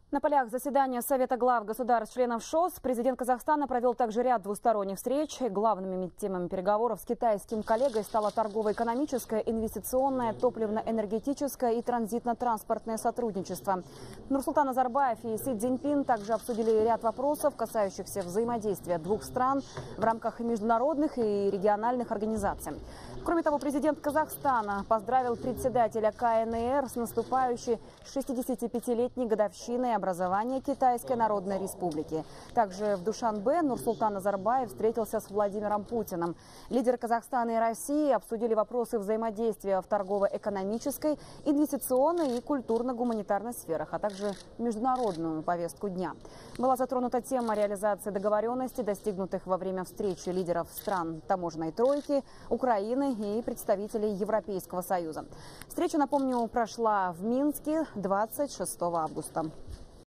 На полях заседания Совета глав государств-членов ШОС президент Казахстана провел также ряд двусторонних встреч. Главными темами переговоров с китайским коллегой стало торгово-экономическое, инвестиционное, топливно-энергетическое и транзитно-транспортное сотрудничество. Нурсултан Назарбаев и Си Цзиньпин также обсудили ряд вопросов, касающихся взаимодействия двух стран в рамках международных и региональных организаций. Кроме того, президент Казахстана поздравил председателя КНР с наступающей 65-летней годовщиной образования Китайской Народной Республики. Также в Душанбе Нурсултан Назарбаев встретился с Владимиром Путиным. Лидеры Казахстана и России обсудили вопросы взаимодействия в торгово-экономической, инвестиционной и культурно-гуманитарной сферах, а также международную повестку дня. Была затронута тема реализации договоренностей, достигнутых во время встречи лидеров стран таможенной тройки, Украины и представителей Европейского Союза. Встреча, напомню, прошла в Минске 26 августа.